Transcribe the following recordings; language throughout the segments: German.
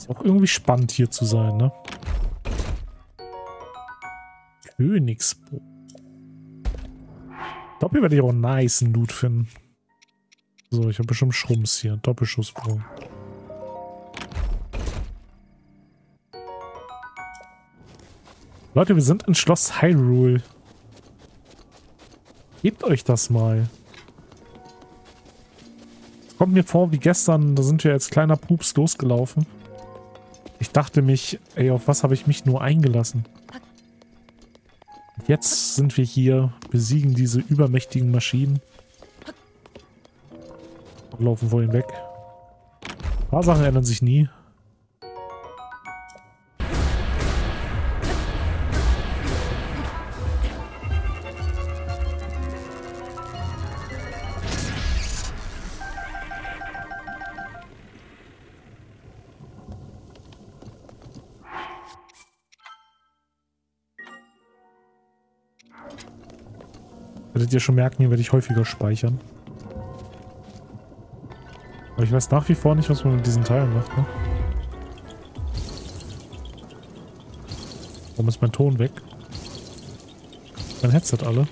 Ist auch irgendwie spannend hier zu sein, ne? Königsburg. Ich glaube, hier werde ich auch einen nice Loot finden. So, ich habe bestimmt Schrumps hier. Doppelschussbogen. Leute, wir sind in Schloss Hyrule. Gebt euch das mal. Es kommt mir vor wie gestern, da sind wir als kleiner Pups losgelaufen. Ich dachte mich, ey, auf was habe ich mich nur eingelassen? Jetzt sind wir hier, besiegen diese übermächtigen Maschinen. Und laufen vor ihnen weg. Ein paar Sachen ändern sich nie. Werdet ihr schon merken, hier werde ich häufiger speichern. Aber ich weiß nach wie vor nicht, was man mit diesen Teilen macht, ne? Warum ist mein Ton weg? Mein Headset alle?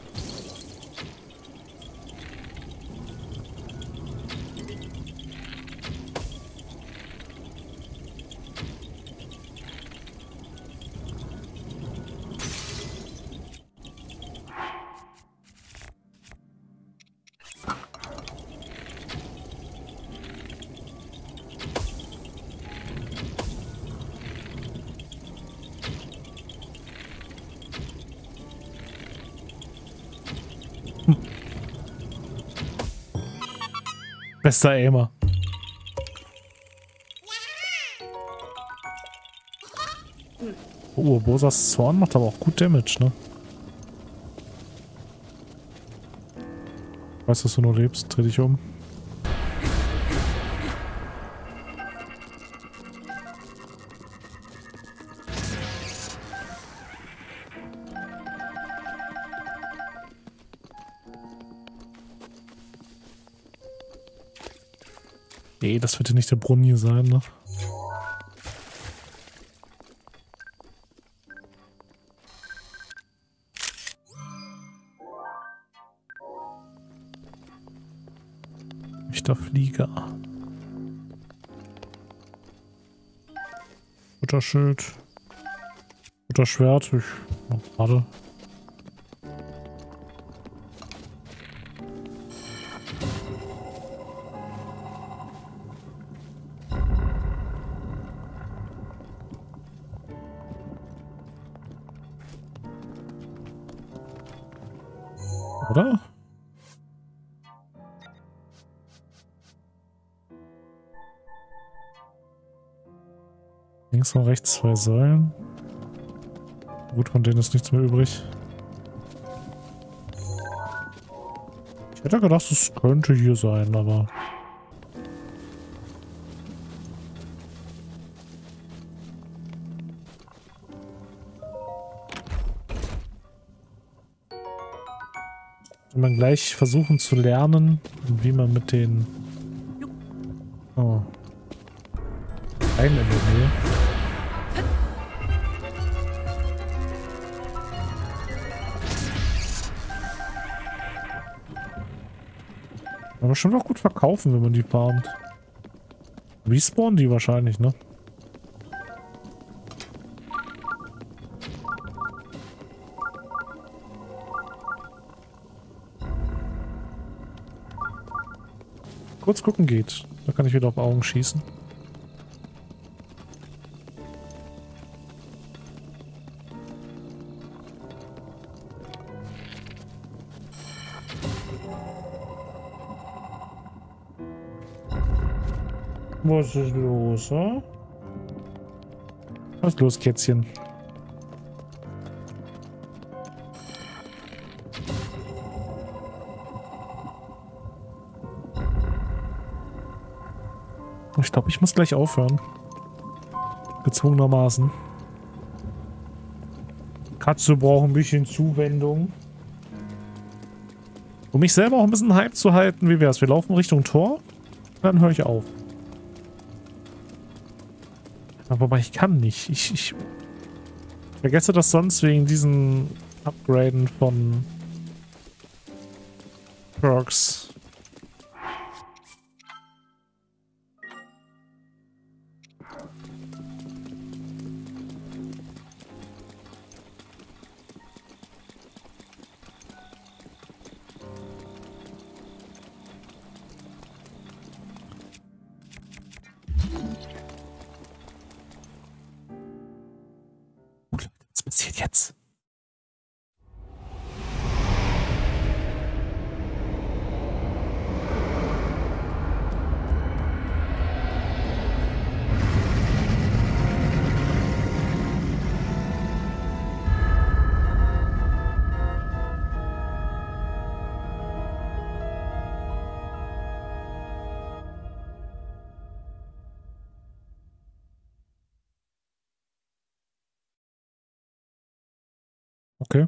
Bester Aimer. Oh, Bosas Zorn macht aber auch gut Damage, ne? Ich weiß, dass du nur lebst. Dreh dich um. Nee, das wird ja nicht der Brunnen hier sein, ne? Echter Flieger. Butterschild. Butterschwert. Warte. Oder? Links und rechts 2 Säulen. Gut, von denen ist nichts mehr übrig. Ich hätte gedacht, es könnte hier sein, aber... Wenn man gleich versuchen zu lernen, wie man mit den... Oh. Einen in der Nähe. Aber schon auch gut verkaufen, wenn man die farmt. Respawnen die wahrscheinlich, ne? Kurz gucken geht. Da kann ich wieder auf Augen schießen. Was ist los, hm? Was ist los, Kätzchen? Ich glaube, ich muss gleich aufhören. Gezwungenermaßen. Katze braucht ein bisschen Zuwendung. Um mich selber auch ein bisschen Hype zu halten, wie wär's? Wir laufen Richtung Tor, dann höre ich auf. Wobei ich kann nicht. Ich vergesse das sonst wegen diesen Upgraden von Perks. Was passiert jetzt? Okay.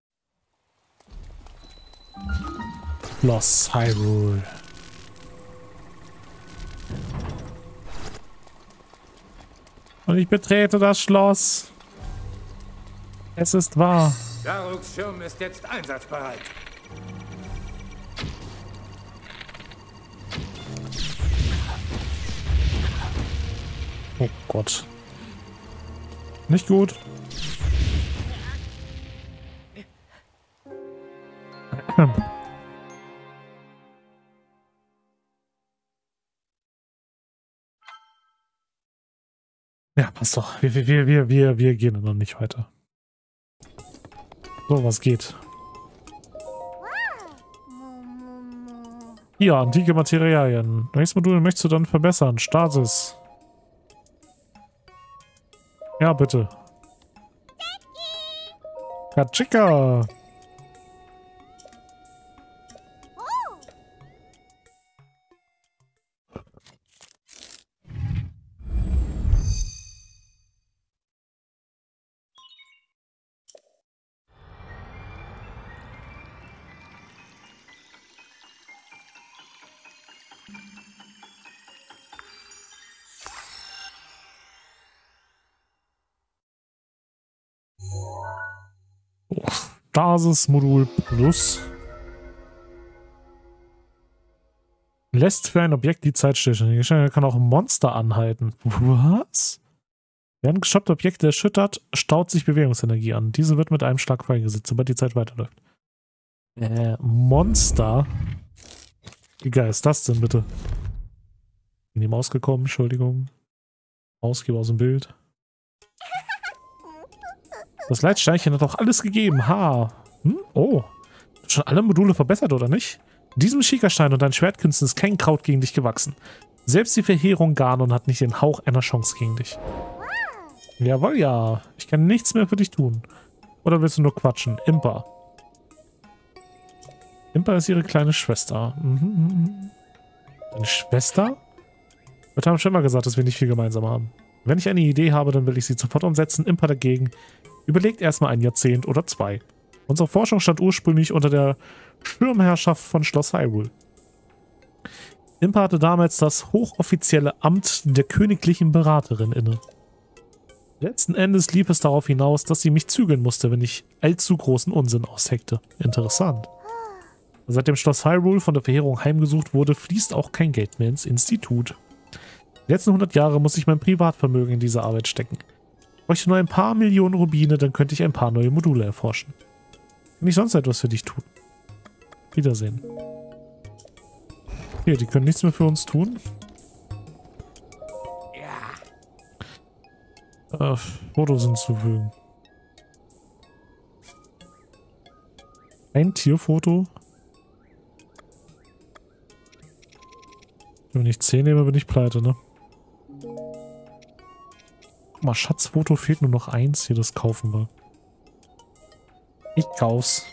Schloss Hyrule. Und ich betrete das Schloss. Es ist wahr. Daruks Schirm ist jetzt einsatzbereit. Oh Gott. Nicht gut. Ja, passt doch. Wir gehen noch nicht weiter. So, was geht? Hier, antike Materialien. Welches Modul möchtest du dann verbessern? Stasis. Ja, bitte. Kachika. Stasis-Modul Plus. Lässt für ein Objekt die Zeit stillstehen. Kann auch ein Monster anhalten. Was? Während gestoppte Objekte erschüttert, staut sich Bewegungsenergie an. Diese wird mit einem Schlag freigesetzt, sobald die Zeit weiterläuft. Monster? Wie geil ist das denn bitte? In die Maus gekommen, Entschuldigung. Ausgeber aus dem Bild. Das Leitsteinchen hat auch alles gegeben. Ha. Oh. Schon alle Module verbessert, oder nicht? In diesem Schikastein und deinen Schwertkünsten ist kein Kraut gegen dich gewachsen. Selbst die Verheerung Ganon hat nicht den Hauch einer Chance gegen dich. Jawohl, ja. Ich kann nichts mehr für dich tun. Oder willst du nur quatschen? Impa. Impa ist ihre kleine Schwester. Deine Schwester? Wir haben schon immer gesagt, dass wir nicht viel gemeinsam haben. Wenn ich eine Idee habe, dann will ich sie sofort umsetzen. Impa dagegen überlegt erstmal ein Jahrzehnt oder zwei. Unsere Forschung stand ursprünglich unter der Schirmherrschaft von Schloss Hyrule. Impa hatte damals das hochoffizielle Amt der königlichen Beraterin inne. Letzten Endes lief es darauf hinaus, dass sie mich zügeln musste, wenn ich allzu großen Unsinn ausheckte. Interessant. Seitdem Schloss Hyrule von der Verheerung heimgesucht wurde, fließt auch kein Geld mehr ins Institut. Die letzten 100 Jahre muss ich mein Privatvermögen in diese Arbeit stecken. Ich bräuchte nur ein paar Millionen Rubine, dann könnte ich ein paar neue Module erforschen. Kann ich sonst etwas für dich tun? Wiedersehen. Hier, die können nichts mehr für uns tun. Fotos hinzufügen. Ein Tierfoto. Wenn ich 10 nehme, bin ich pleite, ne? Guck mal, Schatzfoto fehlt nur noch 1. Hier, das kaufen wir. Ich kauf's.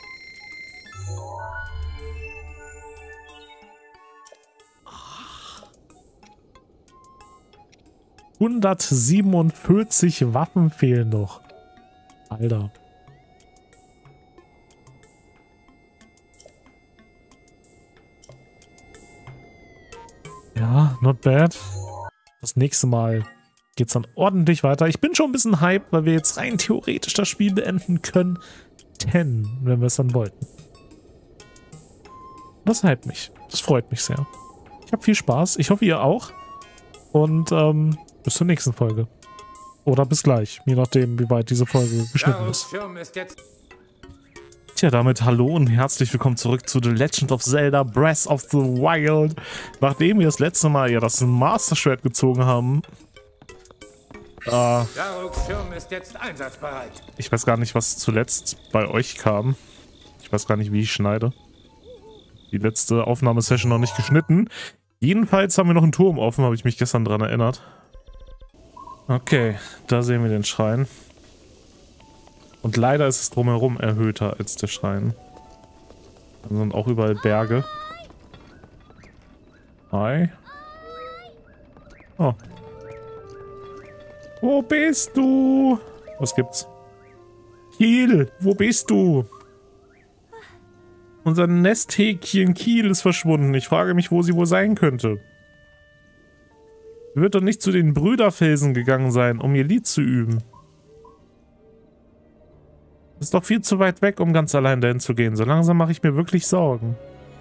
...147 Waffen fehlen noch. Alter. Ja, not bad. Das nächste Mal geht es dann ordentlich weiter. Ich bin schon ein bisschen hyped, weil wir jetzt rein theoretisch das Spiel beenden können. Wenn wir es dann wollten. Das hypt mich. Das freut mich sehr. Ich habe viel Spaß. Ich hoffe, ihr auch. Und bis zur nächsten Folge. Oder bis gleich. Je nachdem, wie weit diese Folge geschnitten ist. Tja, damit hallo und herzlich willkommen zurück zu The Legend of Zelda Breath of the Wild. Nachdem wir das letzte Mal ja das Master Schwert gezogen haben. Daruks Schirm ist jetzt einsatzbereit. Ich weiß gar nicht, was zuletzt bei euch kam. Ich weiß gar nicht, wie ich schneide. Die letzte Aufnahmesession noch nicht geschnitten. Jedenfalls haben wir noch einen Turm offen, habe ich mich gestern dran erinnert. Okay, da sehen wir den Schrein. Und leider ist es drumherum erhöhter als der Schrein. Da sind auch überall Berge. Hi. Oh. Wo bist du? Was gibt's? Kiel, wo bist du? Unser Nesthäkchen Kiel ist verschwunden. Ich frage mich, wo sie wohl sein könnte. Sie wird doch nicht zu den Brüderfelsen gegangen sein, um ihr Lied zu üben. Das ist doch viel zu weit weg, um ganz allein dahin zu gehen. So langsam mache ich mir wirklich Sorgen.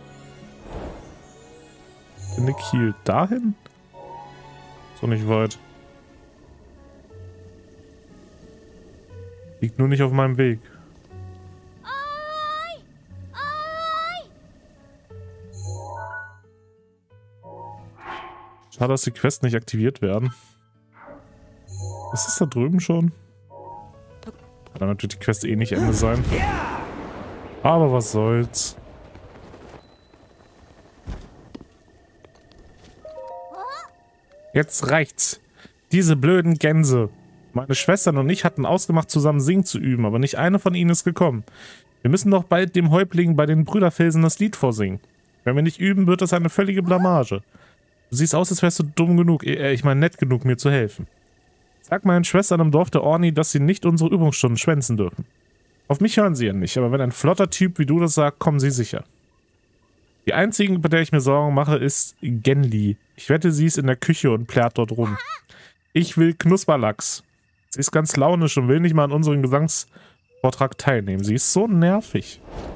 Finde Kiel dahin? So nicht weit. Liegt nur nicht auf meinem Weg. Schade, dass die Quests nicht aktiviert werden. Ist das da drüben schon? Kann natürlich die Quest eh nicht Ende sein. Aber was soll's. Jetzt reicht's. Diese blöden Gänse. Meine Schwestern und ich hatten ausgemacht, zusammen singen zu üben, aber nicht eine von ihnen ist gekommen. Wir müssen doch bald dem Häuptling bei den Brüderfelsen das Lied vorsingen. Wenn wir nicht üben, wird das eine völlige Blamage. Du siehst aus, als wärst du dumm genug, ich meine nett genug, mir zu helfen. Sag meinen Schwestern im Dorf der Orni, dass sie nicht unsere Übungsstunden schwänzen dürfen. Auf mich hören sie ja nicht, aber wenn ein flotter Typ wie du das sagt, kommen sie sicher. Die einzige, bei der ich mir Sorgen mache, ist Genli. Ich wette, sie ist in der Küche und plärt dort rum. Ich will Knusperlachs. Sie ist ganz launisch und will nicht mal an unserem Gesangsvortrag teilnehmen. Sie ist so nervig.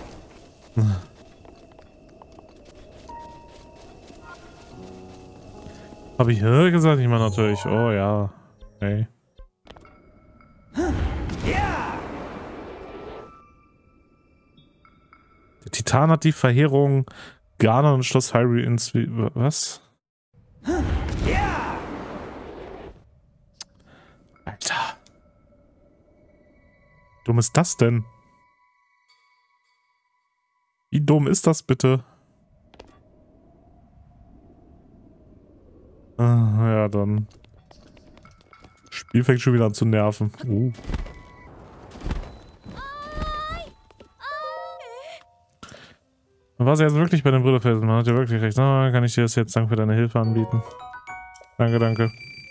Habe ich gesagt? Ich meine natürlich. Oh ja. Hey. Der Titan hat die Verheerung Ganon und Schloss Hyrule ins... Was? Alter. Wie dumm ist das denn? Wie dumm ist das bitte? Ah, ja, dann. Spiel fängt schon wieder an zu nerven. War sie jetzt wirklich bei den Brüderfelsen? Man hat ja wirklich recht. Na, kann ich dir das jetzt Dank für deine Hilfe anbieten? Danke, danke.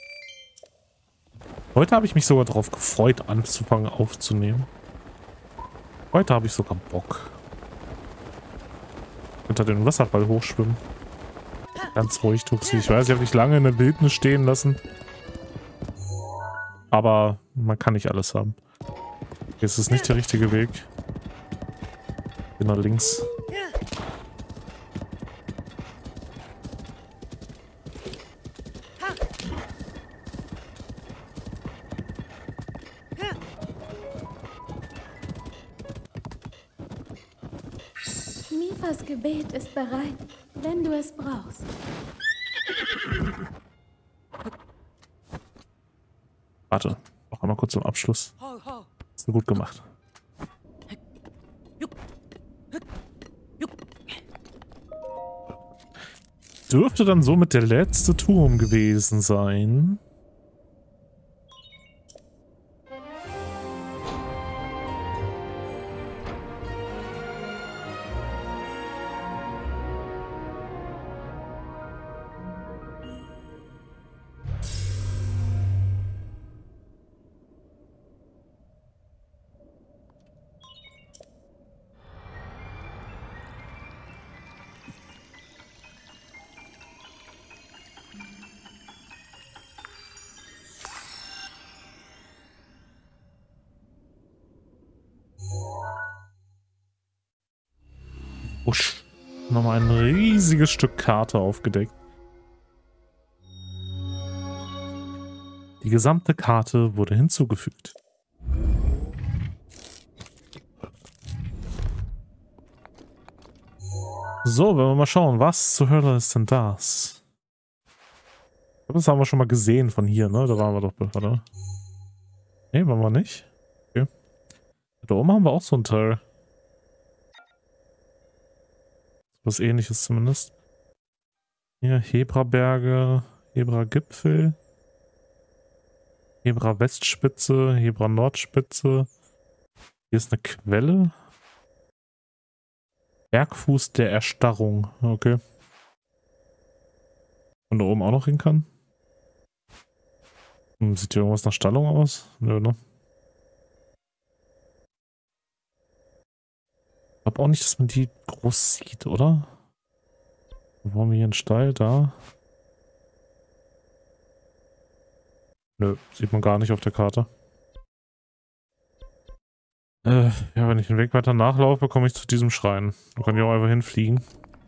Heute habe ich mich sogar darauf gefreut, anzufangen aufzunehmen. Heute habe ich sogar Bock. Unter den Wasserfall hochschwimmen. Ganz ruhig, Tuxi. Ich weiß, ich habe dich lange in der Wildnis stehen lassen. Aber man kann nicht alles haben. Jetzt ist nicht der richtige Weg. Bin nach links. Mifas Gebet ist bereit, wenn du es brauchst. Warte, noch einmal kurz zum Abschluss. Ist gut gemacht. Dürfte dann somit der letzte Turm gewesen sein. Usch. Nochmal ein riesiges Stück Karte aufgedeckt. Die gesamte Karte wurde hinzugefügt. So, wenn wir mal schauen, was zur Hölle ist denn das? Ich glaube, das haben wir schon mal gesehen von hier, ne? Da waren wir doch, oder? Ne, waren wir nicht? Okay. Da oben haben wir auch so ein Teil. Was Ähnliches zumindest. Hier Hebraberge, Hebra-Gipfel, Hebra-Westspitze, Hebra-Nordspitze. Hier ist eine Quelle. Bergfuß der Erstarrung. Okay. Und da oben auch noch hin kann. Sieht hier irgendwas nach Stallung aus? Nö, ne? Ich glaube auch nicht, dass man die groß sieht, oder? Wo haben wir hier einen Stall? Da. Nö, sieht man gar nicht auf der Karte. Ja, wenn ich den Weg weiter nachlaufe, komme ich zu diesem Schrein. Da kann ich auch einfach hinfliegen.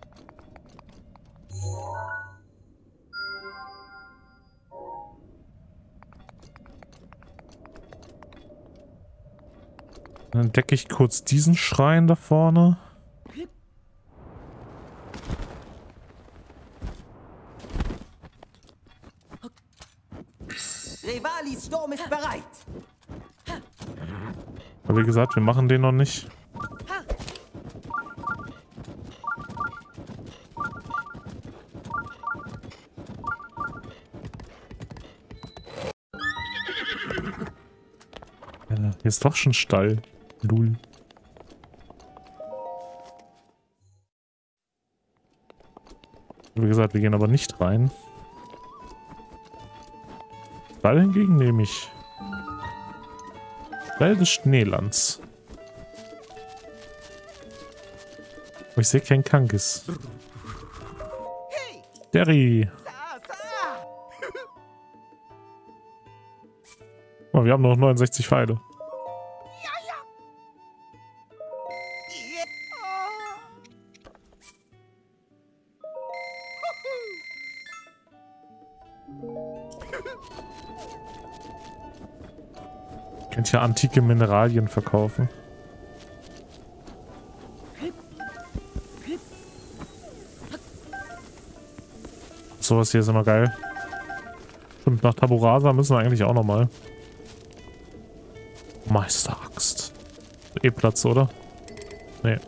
Dann entdecke ich kurz diesen Schrein da vorne. Revalis Sturm ist bereit. Aber wie gesagt, wir machen den noch nicht. Ja, hier ist doch schon Stall. Lul. Wie gesagt, wir gehen aber nicht rein. Stall hingegen nehme ich. Stall des Schneelands. Aber ich sehe keinen Kankis. Derry. Oh, wir haben noch 69 Pfeile. Könnt ihr antike Mineralien verkaufen? Sowas hier ist immer geil. Stimmt, nach Taburasa müssen wir eigentlich auch nochmal. Meisteraxt. Platz, oder? Nee.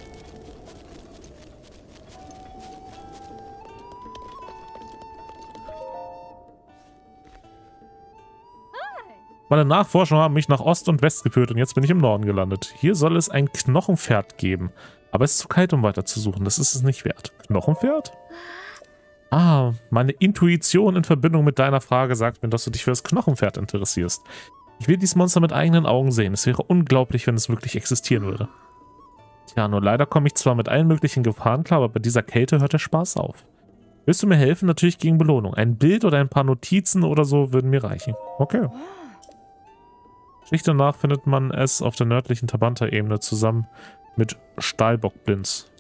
Meine Nachforschungen haben mich nach Ost und West geführt und jetzt bin ich im Norden gelandet. Hier soll es ein Knochenpferd geben. Aber es ist zu kalt, um weiter zu suchen. Das ist es nicht wert. Knochenpferd? Ah, meine Intuition in Verbindung mit deiner Frage sagt mir, dass du dich für das Knochenpferd interessierst. Ich will dieses Monster mit eigenen Augen sehen. Es wäre unglaublich, wenn es wirklich existieren würde. Tja, nur leider komme ich zwar mit allen möglichen Gefahren klar, aber bei dieser Kälte hört der Spaß auf. Willst du mir helfen? Natürlich gegen Belohnung. Ein Bild oder ein paar Notizen oder so würden mir reichen. Okay. Schlicht danach findet man es auf der nördlichen Tabanta-Ebene zusammen mit Stahlbockblins.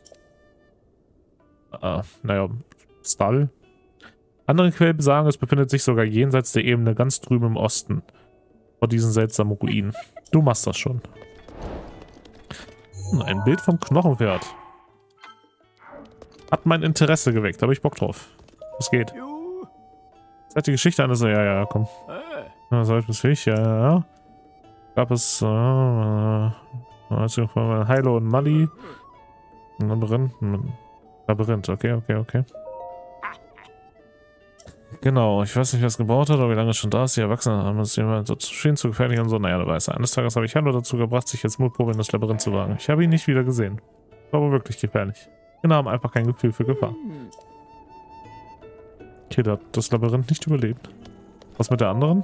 Naja, Stall. Andere Quellen sagen, es befindet sich sogar jenseits der Ebene ganz drüben im Osten. Vor diesen seltsamen Ruinen. Du machst das schon. Ein Bild vom Knochenpferd. Hat mein Interesse geweckt, habe ich Bock drauf. Was geht? Seit die Geschichte eines... Ja, komm. Was soll ich fähig? Ja. Gab es... Hilo und Mali. Labyrinth. Okay. Genau, ich weiß nicht, wer es gebaut hat, oder wie lange es schon da ist. Die Erwachsenen haben es jemand so zu gefährlich und so. Naja, du weißt, eines Tages habe ich Hilo dazu gebracht, sich jetzt Mutprobe in das Labyrinth zu wagen. Ich habe ihn nicht wieder gesehen. War aber wirklich gefährlich. Kinder haben einfach kein Gefühl für Gefahr. Okay, der hat das Labyrinth nicht überlebt. Was mit der anderen?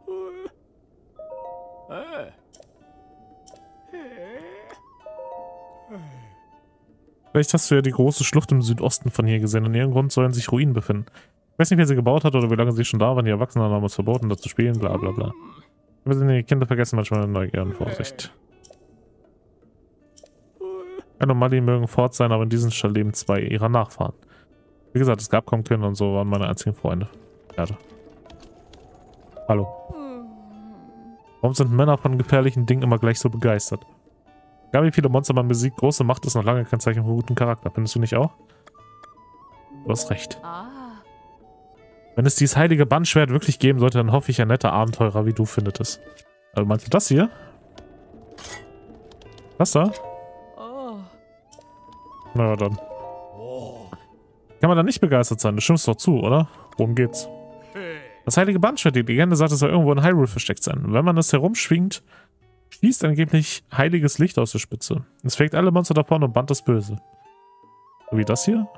Vielleicht hast du ja die große Schlucht im Südosten von hier gesehen. Und in ihrem Grund sollen sich Ruinen befinden. Ich weiß nicht, wer sie gebaut hat oder wie lange sie schon da waren. Die Erwachsenen haben es verboten, da zu spielen, bla bla bla. Wir sind die Kinder vergessen manchmal Neugier und Vorsicht. Anomalien mögen fort sein, aber in diesem Stall leben 2 ihrer Nachfahren. Wie gesagt, es gab kaum Kinder und so waren meine einzigen Freunde. Erde. Hallo. Warum sind Männer von gefährlichen Dingen immer gleich so begeistert? Egal wie viele Monster man besiegt, große Macht ist noch lange kein Zeichen von gutem Charakter. Findest du nicht auch? Du hast recht. Wenn es dieses heilige Bandschwert wirklich geben sollte, dann hoffe ich, ein netter Abenteurer wie du findet es. Also meinst du das hier? Das da? Na ja, dann. Kann man da nicht begeistert sein? Du stimmst doch zu, oder? Worum geht's? Das heilige Bandschwert, die Legende sagt, es soll irgendwo in Hyrule versteckt sein. Wenn man es herumschwingt, schießt angeblich heiliges Licht aus der Spitze. Es fegt alle Monster davon und bannt das Böse. So wie das hier?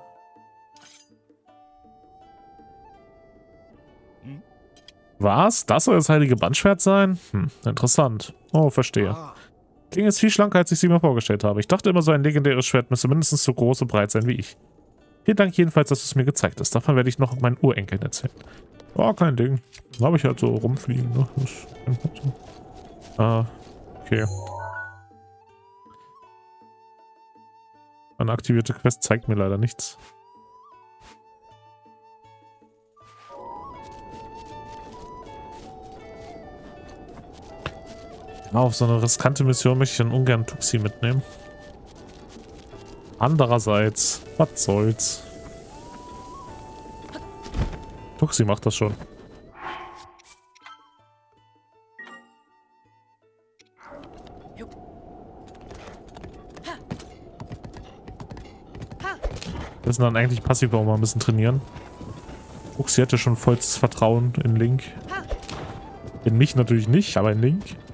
Was? Das soll das heilige Bandschwert sein? Interessant. Oh, verstehe. Klingt jetzt viel schlanker, als ich sie mir vorgestellt habe. Ich dachte immer, so ein legendäres Schwert müsste mindestens so groß und breit sein wie ich. Vielen Dank jedenfalls, dass du es mir gezeigt hast. Davon werde ich noch meinen Urenkeln erzählen. Oh, kein Ding. Da habe ich halt so rumfliegen. Ne? Okay. Eine aktivierte Quest zeigt mir leider nichts. Auf so eine riskante Mission möchte ich dann ungern Tuxi mitnehmen. Andererseits, was soll's? Tuxi macht das schon. Wir müssen dann eigentlich passiv auch mal ein bisschen trainieren. Tuxi hätte schon vollstes Vertrauen in Link. In mich natürlich nicht, aber in Link.